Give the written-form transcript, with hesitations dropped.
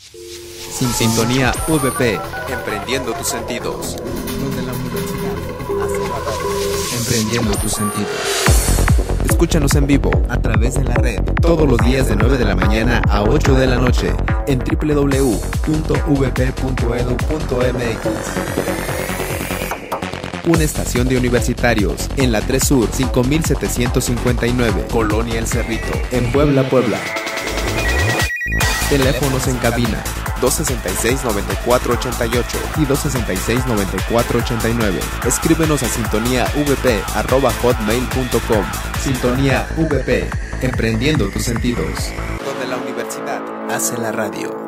Sintonía VP, emprendiendo tus sentidos. Donde la universidad hace la radio. Emprendiendo tus sentidos. Escúchanos en vivo A través de la red. todos los días de 9 de la mañana a 8 de la noche en www.vp.edu.mx. Una estación de universitarios en la 3 Sur 5759, Colonia El Cerrito, en Puebla, Puebla. Teléfonos en cabina 266-9488 y 266-9489. Escríbenos a sintoniavp@hotmail.com. Sintonía VP, emprendiendo tus sentidos. Donde la universidad hace la radio.